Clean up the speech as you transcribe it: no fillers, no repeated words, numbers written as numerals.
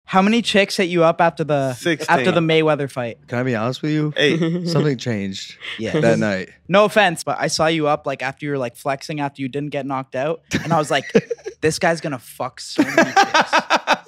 How many chicks hit you up after the 16. Mayweather fight? Can I be honest with you? 8. Something changed Yeah. that night. No offense, but I saw you up like after you were like flexing after you didn't get knocked out, and I was like, this guy's gonna fuck so many chicks.